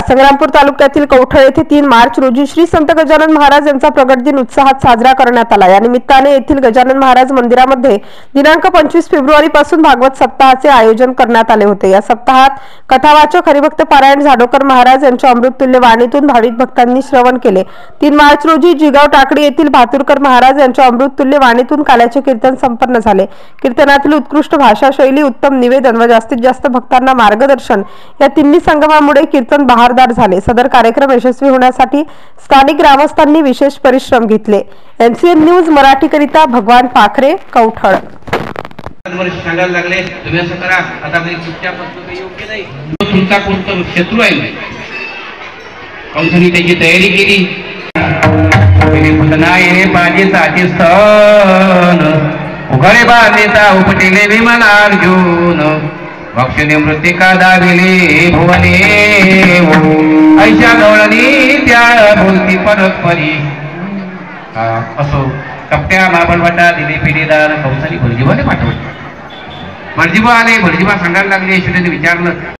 संग्रामपूर तालुक्यातील कवठळ येथे 3 मार्च रोजी श्री संत गजानन महाराज यांचा प्रगट दिन उत्साहात साजरा करण्यात आला। या निमित्ताने येथील गजानन महाराज मंदिरामध्ये दिनांक 25 फेब्रुवारी पासून भागवत सप्ताहाचे आयोजन करण्यात आले होते। या सप्ताहात कथावाचक हरिभक्त पारायण झाडोकर महाराज यांच्या अमृततुल्य वाणीतून भाविक भक्तांनी श्रवण केले। 3 मार्च रोजी जिगाव टाकडी येथील भातुरकर महाराज यांच्या अमृततुल्य वाणीतून काल्याचे कीर्तन संपन्न झाले। कीर्तनातील उत्कृष्ट भाषा शैली, उत्तम निवेदन व जास्तीत जास्त भक्तांना मार्गदर्शन या तिन्ही संगमामुळे कीर्तन बहारदार झाले। सदर कार्यक्रम यशस्वी होण्यासाठी स्थानिक ग्रामस्थांनी विशेष परिश्रम घेतले। एनसीएन न्यूज मराठी करिता भगवान पाखरे, कवठळ। सांगायला लागले तुम्ही असं करा, आता मी चुपचाप असतो काही योग्य नाही। तुमचा कोणता शत्रू आहे कंसनी त्याची तयारी केली। पुतनाये पाजे साचे स्तन उघडे बांधेता उपटेले विमान अर्जुन भक्षणे मृतिका दाविले भुवने ऐशा गवळणी त्या बोलती परस्परी। असो कपट्या माबळवटा दिले पिढीदार कंसानी भटजीबाने पाठवले। भटजीबा आले, भटजीबा सांगायला लागले, यशोदेने विचारलं